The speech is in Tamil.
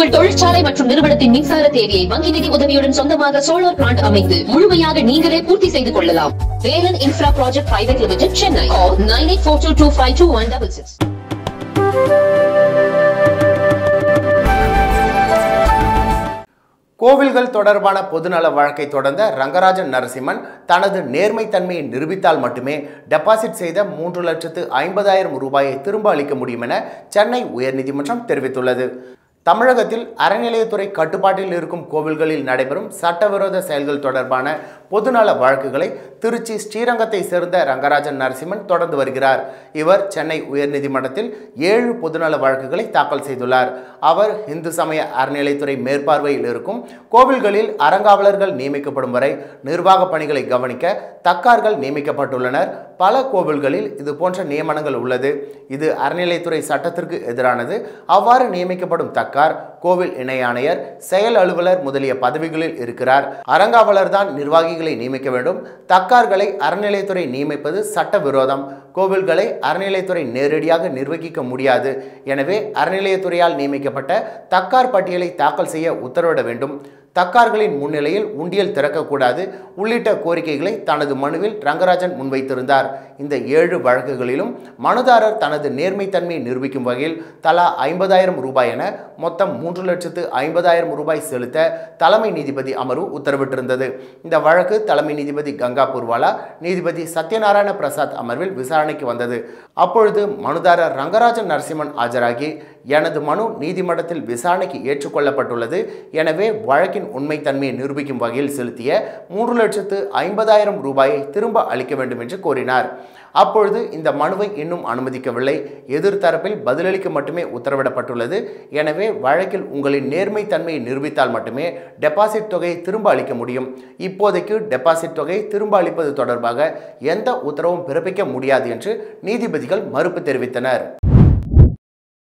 உங்கள் தொழிற்சாலை மற்றும் நிறுவனத்தின் மின்சார தேவையை வங்கி நிதி உதவியுடன் சொந்தமாக சோலார் பிளான்ட் அமைத்து முழுமையாக நீங்களே பூர்த்தி செய்து கொள்ளலாம். Velan infra project private limited, Chennai. 9842252166. கோவில்கள் தொடர்பான பொதுநல வழக்கை தொடர்ந்த ரங்கராஜன் நரசிம்மன் தனது நேர்மை தன்மையை நிரூபித்தால் மட்டுமே டெபாசிட் செய்த 3,50,000 ரூபாயை திரும்ப அளிக்க முடியும் என சென்னை உயர்நீதிமன்றம் தெரிவித்துள்ளது. தமிழகத்தில் அறநிலையத்துறை கட்டுப்பாட்டில் இருக்கும் கோவில்களில் நடைபெறும் சட்டவிரோத செயல்கள் தொடர்பான பொதுநல வழக்குகளை திருச்சி ஸ்ரீரங்கத்தை சேர்ந்த ரங்கராஜன் நரசிம்மன் தொடர்ந்து வருகிறார். இவர் சென்னை உயர்நீதிமன்றத்தில் 7 பொதுநல வழக்குகளை தாக்கல் செய்துள்ளார். அவர் இந்து சமய அறநிலையத்துறை மேற்பார்வையில் இருக்கும் கோவில்களில் அறங்காவலர்கள் நியமிக்கப்படும் வரை நிர்வாக பணிகளை கவனிக்க தக்கார்கள் நியமிக்கப்பட்டுள்ளனர். பல கோவில்களில் இது போன்ற நியமனங்கள் உள்ளது. இது அறநிலையத்துறை சட்டத்திற்கு எதிரானது. அவ்வாறு நியமிக்கப்படும் தக்கார் கோவில் இணை ஆணையர், செயல் அலுவலர் முதலிய பதவிகளில் இருக்கிறார். அறங்காவலர் தான் நிர்வாகிகளை நியமிக்க வேண்டும். தக்கார்களை அறநிலையத்துறை நியமிப்பது சட்டவிரோதம். கோவில்களை அறநிலையத்துறை நேரடியாக நிர்வகிக்க முடியாது. எனவே அறநிலையத்துறையால் நியமிக்கப்பட்ட தக்கார் பட்டியலை தாக்கல் செய்ய உத்தரவிட வேண்டும். தக்கார்களின் முன்னிலையில் உண்டியல் திறக்கக்கூடாது உள்ளிட்ட கோரிக்கைகளை தனது மனுவில் ரங்கராஜன் முன்வைத்திருந்தார். இந்த 7 வழக்குகளிலும் மனுதாரர் தனது நேர்மைத்தன்மையை நிரூபிக்கும் வகையில் தலா 50,000 ரூபாய் என மொத்தம் 3,50,000 ரூபாய் செலுத்த தலைமை நீதிபதி அமர்வு உத்தரவிட்டிருந்தது. இந்த வழக்கு தலைமை நீதிபதி கங்கா பூர்வாலா, நீதிபதி சத்யநாராயண பிரசாத் அமர்வில் விசாரணைக்கு வந்தது. அப்பொழுது மனுதாரர் ரங்கராஜன் நரசிம்மன் ஆஜராகி, எனது மனு நீதிமன்றத்தில் விசாரணைக்கு ஏற்றுக்கொள்ளப்பட்டுள்ளது. எனவே வழக்கின் உண்மைத்தன்மையை நிரூபிக்கும் வகையில் செலுத்திய 3,50,000 ரூபாயை திரும்ப அளிக்க வேண்டும் என்று கோரினார். அப்பொழுது இந்த மனுவை இன்னும் அனுமதிக்கவில்லை. எதிர்த்தரப்பில் பதிலளிக்க மட்டுமே உத்தரவிடப்பட்டுள்ளது. எனவே வழக்கில் உங்களின் நேர்மை தன்மையை நிரூபித்தால் மட்டுமே டெபாசிட் தொகையை திரும்ப அளிக்க முடியும். இப்போதைக்கு டெபாசிட் தொகையை திரும்ப அளிப்பது தொடர்பாக எந்த உத்தரவும் பிறப்பிக்க முடியாது என்று நீதிபதிகள் மறுப்பு தெரிவித்தனர்.